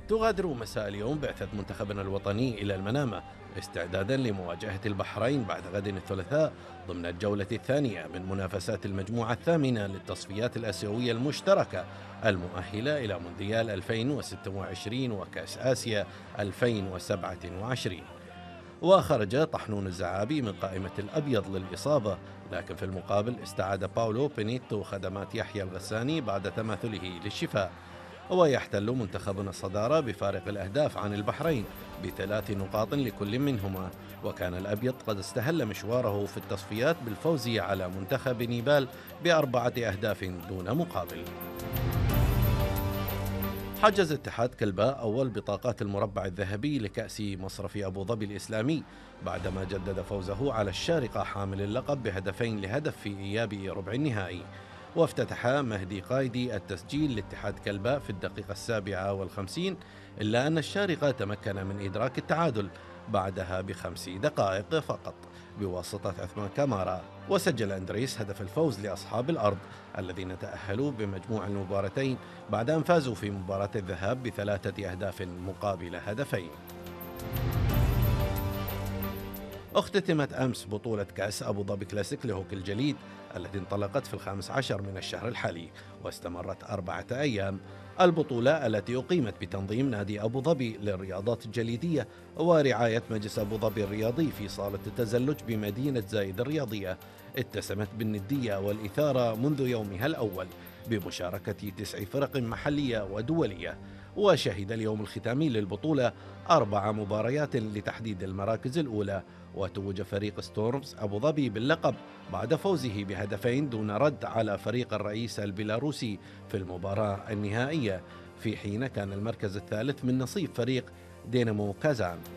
تغادر مساء اليوم بعثة منتخبنا الوطني إلى المنامة استعدادا لمواجهة البحرين بعد غد الثلاثاء ضمن الجولة الثانية من منافسات المجموعة الثامنة للتصفيات الآسيوية المشتركة المؤهلة إلى مونديال 2026 وكأس آسيا 2027. وخرج طحنون الزعابي من قائمة الأبيض للإصابة، لكن في المقابل استعاد باولو بينيتو خدمات يحيى الغساني بعد تماثله للشفاء. ويحتل منتخبنا الصدارة بفارق الأهداف عن البحرين ب3 نقاط لكل منهما، وكان الأبيض قد استهل مشواره في التصفيات بالفوز على منتخب نيبال ب4 أهداف دون مقابل. حجز اتحاد كلباء أول بطاقات المربع الذهبي لكأس مصرف أبو ظبي الإسلامي بعدما جدد فوزه على الشارقة حامل اللقب ب2 لهدف في إياب ربع النهائي. وافتتح مهدي قايدي التسجيل لاتحاد كلباء في الدقيقة 57، إلا أن الشارقة تمكن من إدراك التعادل بعدها ب5 دقائق فقط بواسطة عثمان كامارا. وسجل أندريس هدف الفوز لأصحاب الأرض الذين تأهلوا بمجموع المباراتين بعد أن فازوا في مباراة الذهاب ب3 أهداف مقابل هدفين. اختتمت أمس بطولة كأس أبو ظبي كلاسيك لهوكي الجليد التي انطلقت في 15 من الشهر الحالي واستمرت 4 أيام. البطولة التي أقيمت بتنظيم نادي أبو ظبي للرياضات الجليدية ورعاية مجلس أبو ظبي الرياضي في صالة التزلج بمدينة زايد الرياضية اتسمت بالندية والإثارة منذ يومها الأول بمشاركة 9 فرق محلية ودولية. وشهد اليوم الختامي للبطولة 4 مباريات لتحديد المراكز الأولى، وتوج فريق ستورمز أبو ظبي باللقب بعد فوزه ب2 دون رد على فريق الرئيس البيلاروسي في المباراة النهائية، في حين كان المركز الثالث من نصيب فريق دينامو كازان.